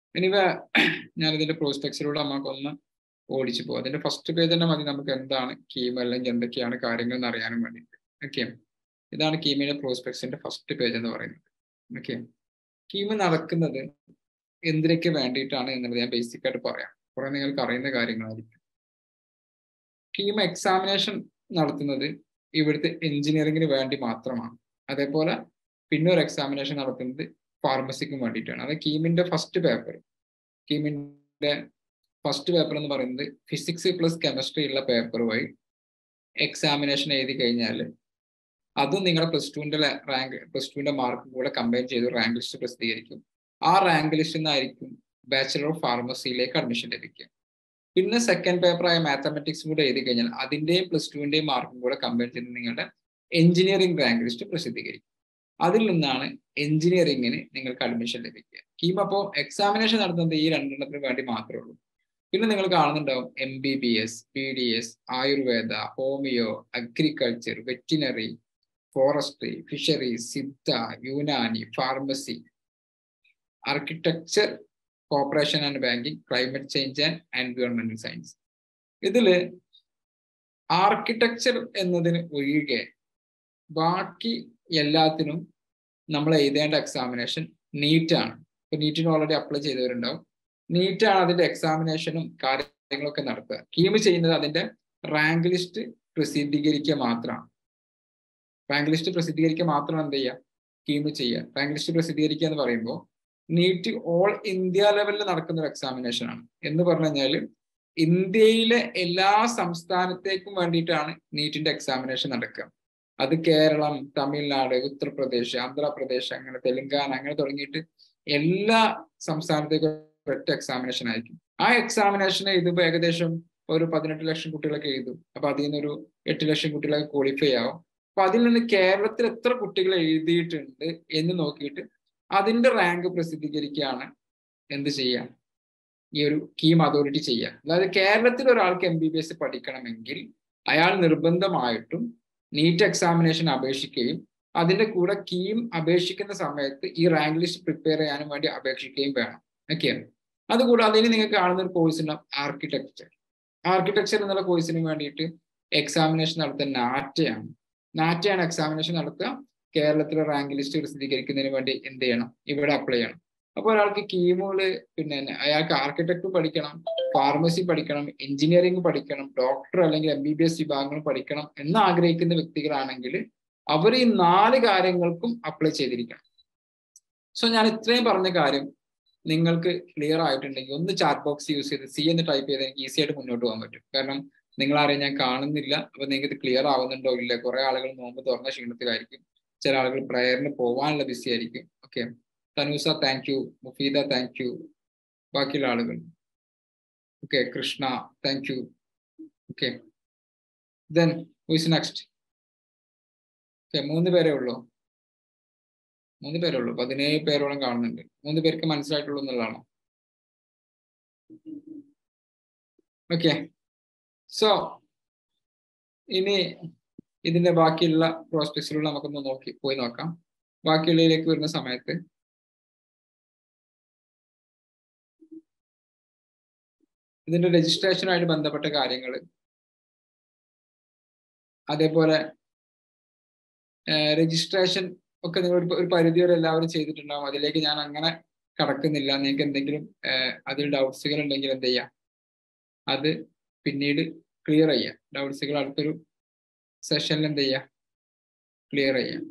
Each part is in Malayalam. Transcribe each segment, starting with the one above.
എനിവേ ഞാനിതിന്റെ പ്രോസ്പെക്ട്സിലൂടെ നമുക്കൊന്ന് ഓടിച്ചു പോകും. അതിന്റെ ഫസ്റ്റ് പേജ് തന്നെ മതി നമുക്ക് എന്താണ് കീം അല്ലെങ്കിൽ എന്തൊക്കെയാണ് കാര്യങ്ങൾ എന്ന് അറിയാനും വേണ്ടിയിട്ട്. ഓക്കെ, ഇതാണ് കീമിന്റെ പ്രോസ്പെക്ട്സിന്റെ ഫസ്റ്റ് പേജ് എന്ന് പറയുന്നത്. ഓക്കെ, കീം നടക്കുന്നത് എന്തിനൊക്കെ വേണ്ടിയിട്ടാണ് എന്നുള്ളത് ഞാൻ ബേസിക് ആയിട്ട് പറയാം. കുറെ നിങ്ങൾക്ക് അറിയുന്ന കാര്യങ്ങളായിരിക്കും. കീം എക്സാമിനേഷൻ നടത്തുന്നത് ഇവിടുത്തെ എഞ്ചിനീയറിംഗിന് വേണ്ടി മാത്രമാണ്. അതേപോലെ പിന്നെ ഒരു എക്സാമിനേഷൻ നടത്തുന്നത് ഫാർമസിക്കും വേണ്ടിയിട്ടാണ്. അത് കീമിന്റെ ഫസ്റ്റ് പേപ്പർ എന്ന് പറയുന്നത് ഫിസിക്സ് പ്ലസ് കെമിസ്ട്രി ഉള്ള പേപ്പർ വഴി എക്സാമിനേഷൻ എഴുതി കഴിഞ്ഞാൽ അതും നിങ്ങളുടെ പ്ലസ് ടുവിന്റെ മാർക്കും കൂടെ കമ്പൈൻ ചെയ്ത് റാങ്ക് ലിസ്റ്റ് പ്രസിദ്ധീകരിക്കും. ആ റാങ്ക് ലിസ്റ്റിൽ നിന്നായിരിക്കും ബാച്ചലർ ഓഫ് ഫാർമസിയിലേക്ക് അഡ്മിഷൻ ലഭിക്കുക. പിന്നെ സെക്കൻഡ് പേപ്പറായ മാത്തമാറ്റിക്സ് കൂടെ എഴുതി കഴിഞ്ഞാൽ അതിന്റെയും പ്ലസ് ടുവിന്റെയും മാർക്കും കൂടെ കമ്പയർ ചെയ്ത് നിങ്ങളുടെ എഞ്ചിനീയറിംഗ് റാങ്ക് ലിസ്റ്റ് പ്രസിദ്ധീകരിക്കും. അതിൽ നിന്നാണ് എഞ്ചിനീയറിംഗിന് നിങ്ങൾക്ക് അഡ്മിഷൻ ലഭിക്കുക. കീം അപ്പോൾ എക്സാമിനേഷൻ നടത്തുന്നത് ഈ രണ്ടെണ്ണത്തിന് വേണ്ടി മാത്രമേ ഉള്ളൂ. പിന്നെ നിങ്ങൾ കാണുന്നുണ്ടാവും MBBS, PDS, Ayurveda, homeo, agriculture, veterinary, forestry, fisheries, Siddha, Unani, pharmacy, architecture, corporation and banking, climate change and എൻവയോൺമെന്റൽ സയൻസ്. ഇതില് ആർക്കിടെക്ചർ എന്നതിന് ഒഴികെ ബാക്കി എല്ലാത്തിനും നമ്മൾ എഴുതേണ്ട എക്സാമിനേഷൻ നീറ്റാണ്. ഇപ്പൊ നീറ്റിന് ഓൾറെഡി അപ്ലൈ ചെയ്തവരുണ്ടാവും. നീറ്റാണ് അതിന്റെ എക്സാമിനേഷനും കാര്യങ്ങളൊക്കെ നടത്തുക. കീം ചെയ്യുന്നത് അതിന്റെ റാങ്ക് ലിസ്റ്റ് പ്രസിദ്ധീകരിക്കുക മാത്രമാണ്. റാങ്ക് ലിസ്റ്റ് പ്രസിദ്ധീകരിക്കുക മാത്രമാണ് എന്ത് ചെയ്യുക, കീം ചെയ്യുക. റാങ്ക് ലിസ്റ്റ് പ്രസിദ്ധീകരിക്കുക എന്ന് പറയുമ്പോൾ നീറ്റ് ഓൾ ഇന്ത്യ ലെവലിൽ നടക്കുന്ന ഒരു എക്സാമിനേഷൻ ആണ്. എന്ന് പറഞ്ഞു കഴിഞ്ഞാൽ ഇന്ത്യയിലെ എല്ലാ സംസ്ഥാനത്തേക്കും വേണ്ടിയിട്ടാണ് നീറ്റിന്റെ എക്സാമിനേഷൻ നടക്കുക. അത് കേരളം, തമിഴ്നാട്, ഉത്തർപ്രദേശ്, ആന്ധ്രാപ്രദേശ്, അങ്ങനെ തെലുങ്കാന, അങ്ങനെ തുടങ്ങിയിട്ട് എല്ലാ സംസ്ഥാനത്തേക്കും ഒറ്റ എക്സാമിനേഷൻ ആയിരിക്കും. ആ എക്സാമിനേഷന് ഇതിപ്പോ ഏകദേശം ഒരു 18 ലക്ഷം കുട്ടികളൊക്കെ എഴുതും. അപ്പൊ അതിൽ നിന്നൊരു 8 ലക്ഷം കുട്ടികളൊക്കെ ക്വാളിഫൈ ആവും. അപ്പൊ അതിൽ നിന്ന് കേരളത്തിൽ എത്ര കുട്ടികൾ എഴുതിയിട്ടുണ്ട് എന്ന് നോക്കിയിട്ട് അതിന്റെ റാങ്ക് പ്രസിദ്ധീകരിക്കുകയാണ് എന്ത് ചെയ്യുക, ഈ ഒരു കീം അതോറിറ്റി ചെയ്യുക. അതായത് കേരളത്തിൽ ഒരാൾക്ക് MBBS പഠിക്കണമെങ്കിൽ അയാൾ നിർബന്ധമായിട്ടും നീറ്റ് എക്സാമിനേഷൻ അപേക്ഷിക്കുകയും അതിന്റെ കൂടെ കീം അപേക്ഷിക്കുന്ന സമയത്ത് ഈ റാങ്ക് ലിസ്റ്റ് പ്രിപ്പയർ ചെയ്യാനും വേണ്ടി അപേക്ഷിക്കുകയും വേണം. ഓക്കെ, അതുകൂടാതെ ഇനി നിങ്ങൾക്ക് കാണുന്ന ഒരു കോഴ്സ് ഉണ്ടാവും ആർക്കിടെക്ചർ എന്നുള്ള കോഴ്സിന് വേണ്ടിയിട്ട് എക്സാമിനേഷൻ നടത്തുന്ന നാറ്റയാണ് എക്സാമിനേഷൻ നടത്തുക. കേരളത്തിലെ റാങ്ക് ലിസ്റ്റ് പ്രസിദ്ധീകരിക്കുന്നതിന് വേണ്ടി എന്ത് ചെയ്യണം, ഇവിടെ അപ്ലൈ ചെയ്യണം. അപ്പോൾ ഒരാൾക്ക് കീമുകള് പിന്നെ അയാൾക്ക് ആർക്കിടെക്ട് പഠിക്കണം, ഫാർമസി പഠിക്കണം, എഞ്ചിനീയറിംഗ് പഠിക്കണം, ഡോക്ടർ അല്ലെങ്കിൽ MBBS വിഭാഗങ്ങൾ പഠിക്കണം എന്ന് ആഗ്രഹിക്കുന്ന വ്യക്തികളാണെങ്കിൽ അവർ ഈ 4 കാര്യങ്ങൾക്കും അപ്ലൈ ചെയ്തിരിക്കണം. സോ ഞാൻ ഇത്രയും പറഞ്ഞ കാര്യം നിങ്ങൾക്ക് ക്ലിയർ ആയിട്ടുണ്ടെങ്കിൽ ഒന്ന് ചാറ്റ് ബോക്സ് യൂസ് ചെയ്ത് C എന്ന് ടൈപ്പ് ചെയ്ത് എനിക്ക് ഈസി ആയിട്ട് മുന്നോട്ട് പോകാൻ പറ്റും. കാരണം നിങ്ങളാരെയും ഞാൻ കാണുന്നില്ല. അപ്പൊ നിങ്ങൾക്ക് ഇത് ക്ലിയർ ആവുന്നുണ്ടോ ഇല്ല. കുറെ ആളുകൾ നോമ്പ് തുറന്ന ക്ഷീണത്തിലായിരിക്കും, ചില ആളുകൾ പ്രയറിന് പോകാനുള്ള ബിസി ആയിരിക്കും. Okay, Thanusa thank you, Mufeeda thank you, ബാക്കിയുള്ള ആളുകൾ okay, Krishna thank you. Okay, then who is next? Okay, 3 പേരേ ഉള്ളൂ. 17 പേരോളം കാണുന്നുണ്ട്. 3 പേർക്ക് മനസ്സിലായിട്ടുള്ളൂ എന്നുള്ളതാണോ? ഓക്കെ, സോ ഇനി ഇതിന്റെ ബാക്കിയുള്ള പ്രോസ്പെക്ട്സിലൂടെ നമുക്കൊന്ന് പോയി നോക്കാം. ബാക്കിയുള്ളതിലേക്ക് വരുന്ന സമയത്ത് ഇതിന്റെ രജിസ്ട്രേഷനുമായിട്ട് ബന്ധപ്പെട്ട കാര്യങ്ങൾ, അതേപോലെ രജിസ്ട്രേഷൻ ഒക്കെ നിങ്ങൾ ഒരു പരിധി വരെ എല്ലാവരും ചെയ്തിട്ടുണ്ടാവും. അതിലേക്ക് ഞാൻ അങ്ങനെ കടക്കുന്നില്ല. നിങ്ങൾക്ക് എന്തെങ്കിലും അതിൽ ഡൗട്ട്സുകൾ ഉണ്ടെങ്കിൽ എന്ത് ചെയ്യാം, അത് പിന്നീട് ക്ലിയർ ചെയ്യാം. ഡൗട്ട്സുകൾ അടുത്തൊരു സെഷനിൽ എന്ത് ചെയ്യാം, ക്ലിയർ ചെയ്യാം.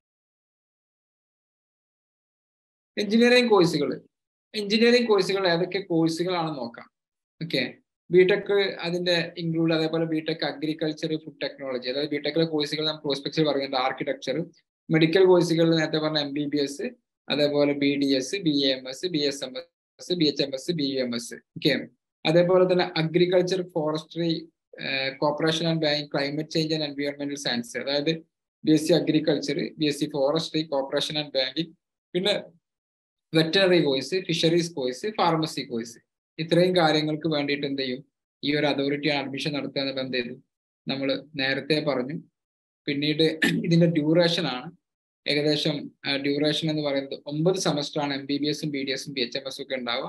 എഞ്ചിനീയറിംഗ് കോഴ്സുകൾ ഏതൊക്കെ കോഴ്സുകളാണെന്ന് നോക്കാം. ഓക്കെ, ബിടെക് അതിന്റെ ഇൻക്ലൂഡ്, അതേപോലെ ബിടെക് അഗ്രികൾച്ചർ, ഫുഡ് ടെക്നോളജി, അതായത് ബിടെക്കിലെ കോഴ്സുകൾ നമ്മൾ പ്രോസ്പെക്ട്സിൽ പറയുന്നുണ്ട്. ആർക്കിടെക്ചർ, മെഡിക്കൽ കോഴ്സുകളിൽ നേരത്തെ പറഞ്ഞ MBBS, അതേപോലെ BDS, BAMS, BSMS, BHMS, BUMS. Okay, അതേപോലെ തന്നെ agriculture, forestry, corporation and banking, climate change and എൻവയോൺമെന്റൽ സയൻസ്, അതായത് BSc agriculture, BSc forestry, corporation and banking, പിന്നെ veterinary course, fisheries course, pharmacy course. ഇത്രയും കാര്യങ്ങൾക്ക് വേണ്ടിയിട്ട് എന്ത് ചെയ്യും, ഈ ഒരു അതോറിറ്റിയാണ് അഡ്മിഷൻ നടത്തുക എന്നുള്ള എന്ത് ചെയ്തു നമ്മൾ നേരത്തെ പറഞ്ഞു. പിന്നീട് ഇതിന്റെ ഡ്യൂറേഷൻ ആണ്. ഏകദേശം ഡ്യൂറേഷൻ എന്ന് പറയുന്നത് 9 സെമസ്റ്റർ ആണ് MBBS, BDS, BHMS ഒക്കെ ഉണ്ടാവുക.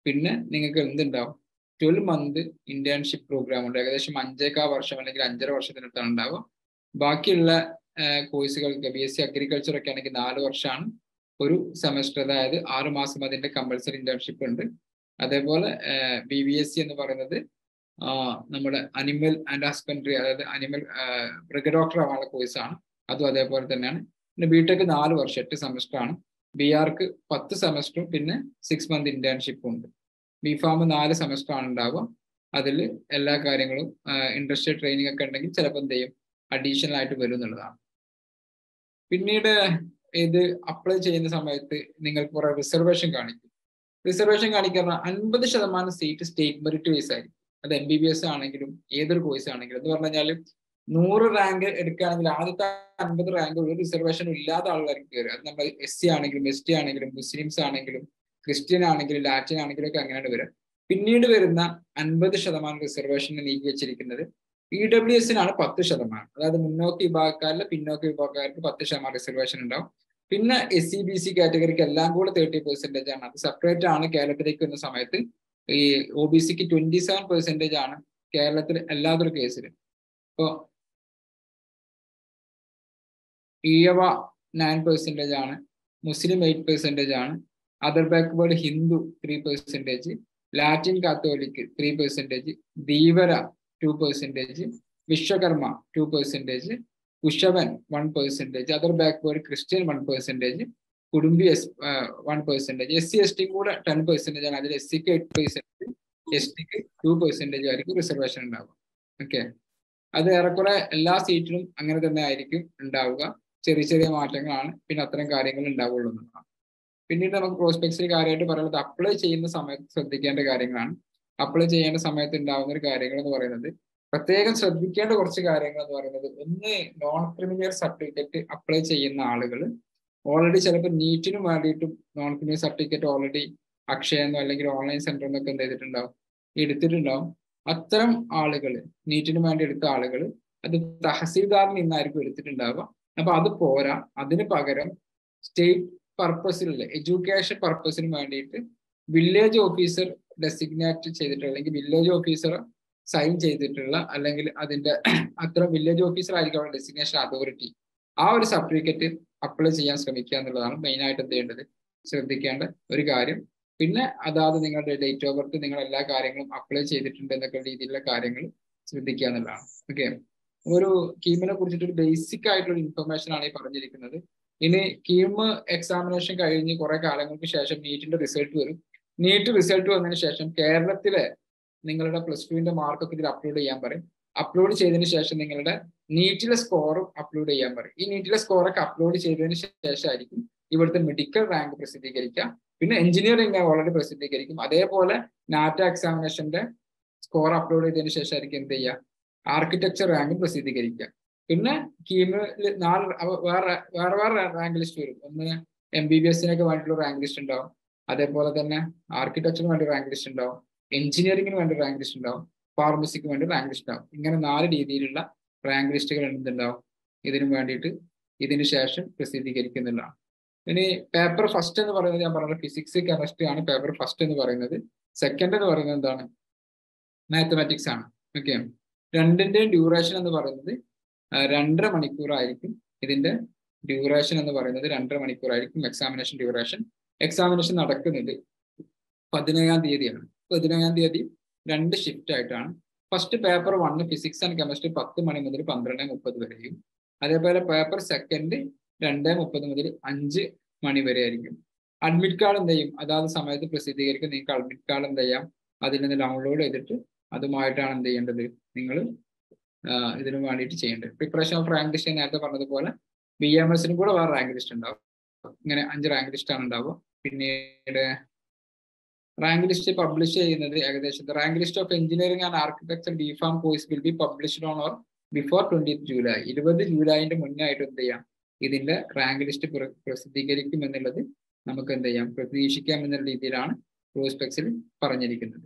പിന്നെ നിങ്ങൾക്ക് എന്തുണ്ടാവും 12 month ഇന്റേൺഷിപ്പ് പ്രോഗ്രാം ഉണ്ട്. ഏകദേശം 5.25 വർഷം അല്ലെങ്കിൽ 5.5 വർഷത്തിനടുത്താണ് ഉണ്ടാവുക. ബാക്കിയുള്ള കോഴ്സുകൾക്ക് BSc അഗ്രികൾച്ചർ ഒക്കെ ആണെങ്കിൽ 4 വർഷമാണ് ഒരു സെമസ്റ്റർ, അതായത് 6 മാസം അതിന്റെ കമ്പൽസറി ഇന്റേൺഷിപ്പ് ഉണ്ട്. അതേപോലെ BBSc എന്ന് പറയുന്നത് നമ്മുടെ അനിമൽ ആൻഡ് ഹസ്ബൻഡറി, അതായത് മൃഗഡോക്ടർ ആവാനുള്ള കോഴ്സാണ്. അതും അതേപോലെ തന്നെയാണ്. പിന്നെ ബിടെക് 4 വർഷം 8 സെമസ്റ്റർ ആണ്. BArക്ക് 10 സെമസ്റ്ററും പിന്നെ 6 month ഇന്റേൺഷിപ്പും ഉണ്ട്. BPharm 4 സെമസ്റ്റർ ആണ് ഉണ്ടാവുക. അതിൽ എല്ലാ കാര്യങ്ങളും ഇൻഡസ്ട്രിയൽ ട്രെയിനിങ് ഒക്കെ ഉണ്ടെങ്കിൽ ചിലപ്പോൾ എന്ത് ചെയ്യും, അഡീഷണൽ ആയിട്ട് വരും എന്നുള്ളതാണ്. പിന്നീട് ഇത് അപ്ലൈ ചെയ്യുന്ന സമയത്ത് നിങ്ങൾക്ക് കുറെ റിസർവേഷൻ കാണിക്കും. റിസർവേഷൻ കാണിക്കുന്ന 50% സീറ്റ് സ്റ്റേറ്റ് മെറിറ്റ് വൈസ് ആയിരിക്കും. അത് MBBS ആണെങ്കിലും ഏതൊരു കോഴ്സ് ആണെങ്കിലും. എന്ന് പറഞ്ഞു കഴിഞ്ഞാൽ 100 റാങ്ക് എടുക്കുകയാണെങ്കിൽ ആദ്യത്തെ 50 റാങ്ക് ഒരു റിസർവേഷൻ ഇല്ലാത്ത ആളുകാർക്ക് കയറുക. അത് നമ്മൾ SC ആണെങ്കിലും ST ആണെങ്കിലും മുസ്ലിംസ് ആണെങ്കിലും ക്രിസ്ത്യൻ ആണെങ്കിലും ലാറ്റിൻ ആണെങ്കിലും ഒക്കെ അങ്ങനെയാണ് വരിക. പിന്നീട് വരുന്ന 50% റിസർവേഷൻ നീക്കി വെച്ചിരിക്കുന്നത് EWSനാണ് 10%. അതായത് മുന്നോക്ക വിഭാഗക്കാരിലെ പിന്നോക്ക വിഭാഗക്കാർക്ക് 10% റിസർവേഷൻ ഉണ്ടാവും. പിന്നെ SC BC കാറ്റഗറിക്ക് എല്ലാം കൂടെ 30% ആണ്. അത് സെപ്പറേറ്റ് ആണ്. കേരളത്തിലേക്ക് വരുന്ന സമയത്ത് ഈ OBCക്ക് 27% ആണ് കേരളത്തിൽ എല്ലാതൊരു കേസിൽ. ഇപ്പോ ഈഴവ 9% ആണ്, മുസ്ലിം 8% ആണ്, other backward Hindu 3%, Latin Catholic 3%, Dheevara 2%, Vishwakarma 2%, Kushavan 1%, other backward Christian 1%, Kudumbi 1%, SC ST കൂടെ 10% ആണ്. അതിൽ SCക്ക് 8%, STക്ക് 2% ആയിരിക്കും റിസർവേഷൻ ഉണ്ടാവുക. ഓക്കെ, അത് ഏറെക്കുറെ എല്ലാ സീറ്റിലും അങ്ങനെ തന്നെ ആയിരിക്കും ഉണ്ടാവുക. ചെറിയ ചെറിയ മാറ്റങ്ങളാണ്, പിന്നെ അത്തരം കാര്യങ്ങൾ ഉണ്ടാവുള്ളൂ എന്നതാണ്. പിന്നീട് നമുക്ക് പ്രോസ്പെക്ട്സിൽ കാര്യമായിട്ട് പറയുന്നത് അപ്ലൈ ചെയ്യുന്ന സമയത്ത് ശ്രദ്ധിക്കേണ്ട കാര്യങ്ങളാണ്. അപ്ലൈ ചെയ്യേണ്ട സമയത്ത് ഉണ്ടാവുന്ന ഒരു കാര്യങ്ങൾ എന്ന് പറയുന്നത്, പ്രത്യേകം ശ്രദ്ധിക്കേണ്ട കുറച്ച് കാര്യങ്ങൾ എന്ന് പറയുന്നത്, ഒന്ന് നോൺ ക്രിമിനൽ സർട്ടിഫിക്കറ്റ് അപ്ലൈ ചെയ്യുന്ന ആളുകൾ ഓൾറെഡി ചിലപ്പോൾ നീറ്റിന് വേണ്ടിയിട്ടും നോൺ ക്രിമിനൽ സർട്ടിഫിക്കറ്റ് ഓൾറെഡി അക്ഷയെന്നോ അല്ലെങ്കിൽ ഓൺലൈൻ സെന്ററിൽ നിന്നൊക്കെ എന്ത് ചെയ്തിട്ടുണ്ടാവും, എടുത്തിട്ടുണ്ടാവും. അത്തരം ആളുകൾ, നീറ്റിന് വേണ്ടി എടുത്ത ആളുകൾ അത് തഹസീൽദാറിൽ നിന്നായിരിക്കും എടുത്തിട്ടുണ്ടാവുക. അപ്പൊ അത് പോരാ, അതിന് പകരം സ്റ്റേറ്റ് പർപ്പസിലുള്ള എഡ്യൂക്കേഷൻ പർപ്പസിന് വേണ്ടിയിട്ട് വില്ലേജ് ഓഫീസർ ഡെസിഗ്നേറ്റ് ചെയ്തിട്ടുള്ള അല്ലെങ്കിൽ വില്ലേജ് ഓഫീസർ സൈൻ ചെയ്തിട്ടുള്ള അല്ലെങ്കിൽ അതിന്റെ അത്ര വില്ലേജ് ഓഫീസർ ആയിരിക്കും അവിടെ ഡെസിഗ്നേഷൻ അതോറിറ്റി, ആ ഒരു സർട്ടിഫിക്കറ്റ് അപ്ലൈ ചെയ്യാൻ ശ്രമിക്കുക എന്നുള്ളതാണ് മെയിനായിട്ട് എന്ത് ചെയ്യേണ്ടത്, ശ്രദ്ധിക്കേണ്ട ഒരു കാര്യം. പിന്നെ അതാത് നിങ്ങളുടെ ഡേറ്റ് ഓഫ് ബർത്ത്, നിങ്ങൾ എല്ലാ കാര്യങ്ങളും അപ്ലൈ ചെയ്തിട്ടുണ്ട് എന്നൊക്കെ രീതിയിലുള്ള കാര്യങ്ങൾ ശ്രദ്ധിക്കുക എന്നുള്ളതാണ്. ഓക്കെ, ഒരു കീമിനെ കുറിച്ചിട്ട് ഒരു ബേസിക് ആയിട്ടുള്ള ഇൻഫർമേഷൻ ആണ് ഈ പറഞ്ഞിരിക്കുന്നത്. ഇനി കീം എക്സാമിനേഷൻ കഴിഞ്ഞ് കുറെ കാലങ്ങൾക്ക് ശേഷം നീറ്റിന്റെ റിസൾട്ട് വരും. നീറ്റ് റിസൾട്ട് വന്നതിന് ശേഷം കേരളത്തിലെ നിങ്ങളുടെ +2ന്റെ മാർക്കൊക്കെ ഇതിൽ അപ്ലോഡ് ചെയ്യാൻ പറയും. അപ്ലോഡ് ചെയ്തതിന് ശേഷം നിങ്ങളുടെ നീറ്റിലെ സ്കോറും അപ്ലോഡ് ചെയ്യാൻ പറയും. ഈ നീറ്റിലെ സ്കോറൊക്കെ അപ്ലോഡ് ചെയ്തതിന് ശേഷമായിരിക്കും ഇവിടുത്തെ മെഡിക്കൽ റാങ്ക് പ്രസിദ്ധീകരിക്കുക. പിന്നെ എഞ്ചിനീയറിംഗ് ഓൾറെഡി പ്രസിദ്ധീകരിക്കും. അതേപോലെ നാറ്റ എക്സാമിനേഷന്റെ സ്കോർ അപ്ലോഡ് ചെയ്തതിന് ശേഷമായിരിക്കും എന്ത് ചെയ്യുക, ആർക്കിടെക്ചർ റാങ്ക് പ്രസിദ്ധീകരിക്കുക. പിന്നെ കീമിൽ വേറെ റാങ്ക് ലിസ്റ്റ് വരും. ഒന്ന് MBBSനൊക്കെ വേണ്ടിയിട്ടുള്ള റാങ്ക് ലിസ്റ്റ് ഉണ്ടാവും. അതേപോലെ തന്നെ ആർക്കിടെക്ചറിന് വേണ്ടി റാങ്ക് ലിസ്റ്റ് ഉണ്ടാവും, എഞ്ചിനീയറിംഗിന് വേണ്ടി റാങ്ക് ലിസ്റ്റ് ഉണ്ടാവും, ഫാർമസിക്ക് വേണ്ടി റാങ്ക് ലിസ്റ്റ് ഉണ്ടാവും. ഇങ്ങനെ 4 രീതിയിലുള്ള റാങ്ക് ലിസ്റ്റുകൾ എന്തുണ്ടാവും ഇതിനു വേണ്ടിയിട്ട് ഇതിന് ശേഷം പ്രസിദ്ധീകരിക്കുന്നുള്ളതാണ്. ഇനി പേപ്പർ ഫസ്റ്റ് എന്ന് പറയുന്നത് ഞാൻ പറഞ്ഞത് ഫിസിക്സ് കെമിസ്ട്രി ആണ് പേപ്പർ ഫസ്റ്റ് എന്ന് പറയുന്നത്. സെക്കൻഡ് എന്ന് പറയുന്നത് എന്താണ്, മാത്തമാറ്റിക്സ് ആണ്. ഓക്കെ, രണ്ടിന്റെയും ഡ്യൂറേഷൻ എന്ന് പറയുന്നത് 2.5 മണിക്കൂറായിരിക്കും. ഇതിന്റെ ഡ്യൂറേഷൻ എന്ന് പറയുന്നത് 2.5 മണിക്കൂറായിരിക്കും എക്സാമിനേഷൻ ഡ്യൂറേഷൻ. എക്സാമിനേഷൻ നടക്കുന്നത് 17-ാം തീയതിയാണ്. 17-ാം തീയതി 2 ഷിഫ്റ്റ് ആയിട്ടാണ്. First paper 1 physics and chemistry 10 മണി മുതൽ 12:30 വരെയും, അതേപോലെ പേപ്പർ സെക്കൻഡ് 2:30 മുതൽ 5 മണി വരെ ആയിരിക്കും. അഡ്മിറ്റ് കാർഡ് എന്ത് ചെയ്യും, അതാത് സമയത്ത് പ്രസിദ്ധീകരിക്കും. നിങ്ങൾക്ക് അഡ്മിറ്റ് കാർഡ് എന്ത് ചെയ്യാം, അതിൽ നിന്ന് ഡൗൺലോഡ് ചെയ്തിട്ട് അതുമായിട്ടാണ് എന്ത് ചെയ്യേണ്ടത്, നിങ്ങൾ ഇതിനു വേണ്ടിയിട്ട് ചെയ്യേണ്ടത്. പ്രിപ്പറേഷൻ ഓഫ് റാങ്ക് ലിസ്റ്റ് നേരത്തെ പറഞ്ഞതുപോലെ BMSനും കൂടെ വേറെ റാങ്ക് ലിസ്റ്റ് ഉണ്ടാവും. ഇങ്ങനെ 5 റാങ്ക് ലിസ്റ്റ് ആണ് ഉണ്ടാവുക. പിന്നീട് റാങ്ക് ലിസ്റ്റ് പബ്ലിഷ് ചെയ്യുന്നത് ഏകദേശം rank list of engineering and architecture BPharm course will be published on or before 20th July. 20 ജൂലൈന്റെ മുന്നേ ആയിട്ട് എന്ത് ചെയ്യാം, ഇതിന്റെ റാങ്ക് ലിസ്റ്റ് പ്രസിദ്ധീകരിക്കും എന്നുള്ളത് നമുക്ക് എന്ത് ചെയ്യാം, പ്രതീക്ഷിക്കാം എന്നുള്ള രീതിയിലാണ് പ്രോസ്പെക്ട്സിൽ പറഞ്ഞിരിക്കുന്നത്.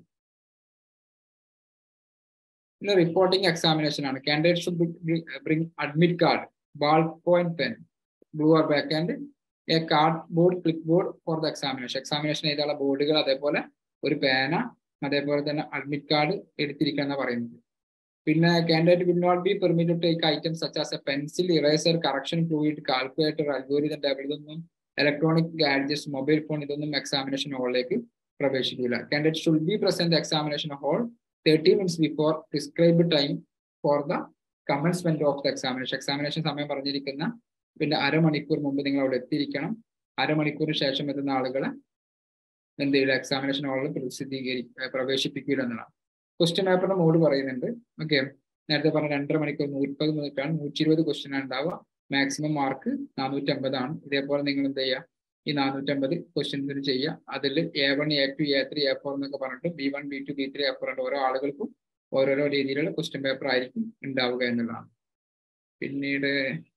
പിന്നെ റിപ്പോർട്ടിംഗ് എക്സാമിനേഷൻ ആണ്. Candidate should bring admit card, ball point pen, blue or black and a card board clip board for the examination. Examination ചെയ്താലുള്ള ബോർഡുകൾ, അതേപോലെ ഒരു പേന, അതേപോലെ തന്നെ അഡ്മിറ്റ് കാർഡ് എടുത്തിരിക്കണം എന്നാണ് പറയുന്നത്. പിന്നെ candidate will not be permitted to take items such as a pencil, eraser, correction fluid, calculator, algorithm table, ഇതൊന്നും ഇലക്ട്രോണിക് ഗാഡ്ജറ്റ്സ്, മൊബൈൽ ഫോൺ, ഇതൊന്നും എക്സാമിനേഷൻ ഹാളിലേക്ക് പ്രവേശിക്കില്ല. Candidate should be present examination hall 30 minutes before prescribed time for the commencement of the examination. Examination സമയം പറഞ്ഞിരിക്കുന്ന പിന്നെ അരമണിക്കൂർ മുമ്പ് നിങ്ങൾ അവിടെ എത്തിയിരിക്കണം. അരമണിക്കൂറിന് ശേഷം എത്തുന്ന ആളുകളെ എന്ത് ചെയ്യില്ല, എക്സാമിനേഷൻ ഹാളിൽ പ്രവേശിപ്പിക്കില്ല എന്നതാണ്. ക്വസ്റ്റ്യൻ പേപ്പറിന്റെ മോഡ് പറയുന്നുണ്ട്. ഓക്കെ, നേരത്തെ പറഞ്ഞ 2.5 മണിക്കൂർ 130 മിനിറ്റാണ്, 120 ക്വസ്റ്റ്യൻ ആണ് ഉണ്ടാവുക. മാക്സിമം മാർക്ക് 450 ആണ്. ഇതേപോലെ നിങ്ങൾ എന്ത് ചെയ്യുക, ഈ 450 ക്വസ്റ്റ്യൻസിന് ചെയ്യുക. അതിൽ A1, A2, A3, A4 എന്നൊക്കെ പറഞ്ഞിട്ട് B1, B2, B3, A4 ഉണ്ട്. ഓരോ ആളുകൾക്കും ഓരോരോ രീതിയിലുള്ള ക്വസ്റ്റ്യൻ പേപ്പർ ആയിരിക്കും ഉണ്ടാവുക എന്നുള്ളതാണ്. പിന്നീട്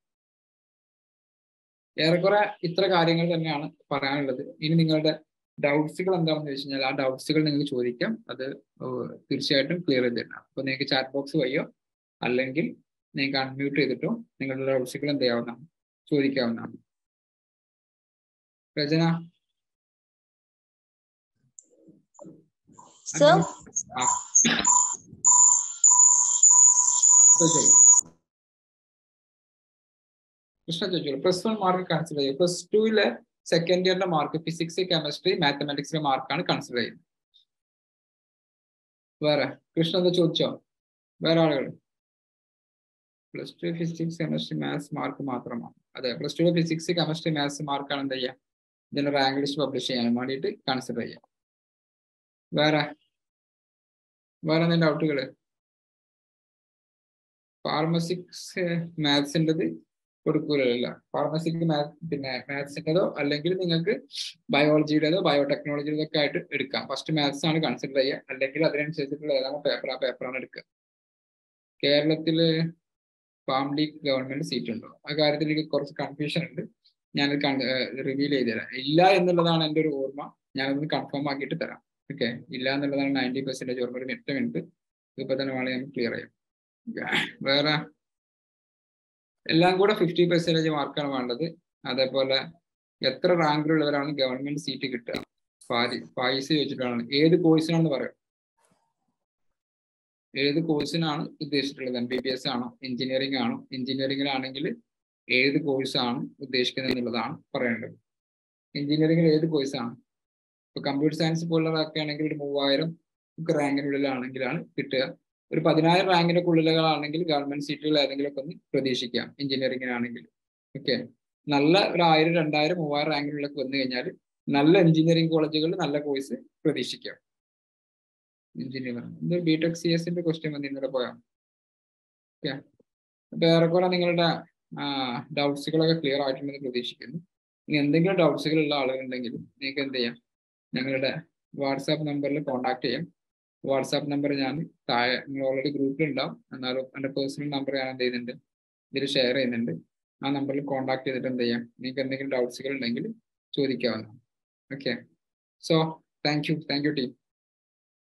ഏറെക്കുറെ ഇത്ര കാര്യങ്ങൾ തന്നെയാണ് പറയാനുള്ളത്. ഇനി നിങ്ങളുടെ ഡൗട്ട്സുകൾ എന്താണെന്ന് വെച്ച് കഴിഞ്ഞാൽ ആ ഡൗട്ട്സുകൾ നിങ്ങൾക്ക് ചോദിക്കാം. അത് തീർച്ചയായിട്ടും ക്ലിയർ ചെയ്ത് തരണം. അപ്പോൾ നിങ്ങൾക്ക് ചാറ്റ് ബോക്സ് വഴിയോ അല്ലെങ്കിൽ നിങ്ങൾക്ക് അൺമ്യൂട്ട് ചെയ്തിട്ടോ നിങ്ങളുടെ ഡൗട്ട്സുകൾ എന്ത് ചെയ്യാവുന്നതാണ്, ചോദിക്കാവുന്നതാണ്. രചന കൃഷ്ണ ചോദിച്ചോളൂ. +1 മാർക്ക് കൺസിഡർ ചെയ്യും. +2 സെക്കൻഡ് ഇയറിന്റെ മാർക്ക് ഫിസിക്സ്, കെമിസ്ട്രി, മാത്തമാറ്റിക്സിലെ മാർക്കാണ് കൺസിഡർ ചെയ്യുന്നത്. വേറെ കൃഷ്ണ എന്താ ചോദിച്ചോ? വേറെ ആളുകൾ? +2 ഫിസിക്സ്, കെമിസ്ട്രി, മാത്സ് മാർക്ക് മാത്രമാണ്. അതെ, +2 ഫിസിക്സ്, കെമിസ്ട്രി, മാത്സ് മാർക്കാണ് എന്താ ചെയ്യുക, ഇതിന്റെ റാങ്ക് ലിസ്റ്റ് പബ്ലിഷ് ചെയ്യാൻ വേണ്ടിയിട്ട് കൺസിഡർ ചെയ്യാം. വേറെ എന്തെങ്കിലും ഡൗട്ടുകൾ? ഫാർമസിക്സ് മാത്സിൻ്റെത് കൊടുക്കൂലല്ല. ഫാർമസിക്ക് പിന്നെ മാത്സിൻ്റെതോ അല്ലെങ്കിൽ നിങ്ങൾക്ക് ബയോളജിയുടേതോ ബയോടെക്നോളജിയുടേതോ ഒക്കെ ആയിട്ട് എടുക്കാം. ഫസ്റ്റ് മാത്സ് ആണ് കൺസിഡർ ചെയ്യുക, അല്ലെങ്കിൽ അതിനനുസരിച്ചിട്ടുള്ള ഏതാണോ പേപ്പർ ആ പേപ്പറാണ് എടുക്കുക. കേരളത്തിൽ ഫാംഡി ഗവൺമെന്റ് സീറ്റ് ഉണ്ടോ? ആ കാര്യത്തിൽ എനിക്ക് കുറച്ച് കൺഫ്യൂഷൻ ഉണ്ട്. ഞാനത് റിവീൽ ചെയ്ത് തരാം. ഇല്ല എന്നുള്ളതാണ് എൻ്റെ ഒരു ഓർമ്മ. ഞാനതൊന്ന് കൺഫേം ആക്കിയിട്ട് തരാം. ഓക്കെ, ഇല്ല എന്നുള്ളതാണ് 90% ഓർമ്മ. ഒരു 8 മിനിറ്റ് ഇപ്പൊ തന്നെ വേണമെങ്കിൽ നമുക്ക് ക്ലിയർ ചെയ്യാം. വേറെ എല്ലാം കൂടെ 50% മാർക്കാണ് വേണ്ടത്. അതേപോലെ എത്ര റാങ്കിലുള്ളവരാണ് ഗവൺമെന്റ് സീറ്റ് കിട്ടുക? പൈസ ചോദിച്ചിട്ടാണ്. ഏത് കോഴ്സിനാണെന്ന് പറയാം. ഏത് കോഴ്സിനാണ് ഉദ്ദേശിച്ചിട്ടുള്ളത്? MBBS ആണോ, എഞ്ചിനീയറിംഗ് ആണോ? എഞ്ചിനീയറിംഗിലാണെങ്കിൽ ഏത് കോഴ്സാണ് ഉദ്ദേശിക്കുന്നത് എന്നുള്ളതാണ് പറയേണ്ടത്. എഞ്ചിനീയറിംഗിൽ ഏത് കോഴ്സാണ്? ഇപ്പൊ കമ്പ്യൂട്ടർ സയൻസ് പോലുള്ളതൊക്കെ ആണെങ്കിൽ ഒരു 3000 റാങ്കിനുള്ളിലാണെങ്കിലാണ് കിട്ടുക. ഒരു 10,000 റാങ്കിന്റെ ഉള്ളിലാണെങ്കിൽ ഗവൺമെന്റ് സീറ്റുകൾ ഏതെങ്കിലും ഒക്കെ ഒന്ന് പ്രതീക്ഷിക്കാം എഞ്ചിനീയറിംഗിനാണെങ്കിൽ. ഓക്കെ, നല്ല ഒരു 1000, 2000, 3000 റാങ്കിനുള്ളിലൊക്കെ വന്നു കഴിഞ്ഞാൽ നല്ല എഞ്ചിനീയറിംഗ് കോളേജുകളിൽ നല്ല കോഴ്സ് പ്രതീക്ഷിക്കാം. എഞ്ചിനീയറിംഗ് BTech CS ക്വസ്റ്റ്യൻ വന്ന് ഇന്നലെ പോയാ. ഓക്കെ, അപ്പൊ ഏറെക്കുറെ നിങ്ങളുടെ ഡൗട്ട്സുകളൊക്കെ ക്ലിയർ ആയിട്ടുണ്ടെന്ന് പ്രതീക്ഷിക്കുന്നു. ഇനി എന്തെങ്കിലും ഡൗട്ട്സുകൾ ഉള്ള ആളുകളുണ്ടെങ്കിൽ നിങ്ങൾക്ക് എന്ത് ചെയ്യാം, ഞങ്ങളുടെ വാട്സാപ്പ് നമ്പറിൽ കോൺടാക്ട് ചെയ്യാം. വാട്സാപ്പ് നമ്പർ ഞാൻ താഴെ, നിങ്ങൾ ഓൾറെഡി ഗ്രൂപ്പിലുണ്ടാവും, എന്നാലും എൻ്റെ പേഴ്സണൽ നമ്പർ ഞാൻ എന്ത് ചെയ്യുന്നുണ്ട്, ഇതിൽ ഷെയർ ചെയ്യുന്നുണ്ട്. ആ നമ്പറിൽ കോൺടാക്ട് ചെയ്തിട്ട് എന്ത് ചെയ്യാം, നിങ്ങൾക്ക് എന്തെങ്കിലും ഡൗട്ട്സുകൾ ഉണ്ടെങ്കിൽ ചോദിക്കാവുന്നതാണ്. Okay, so thank you team.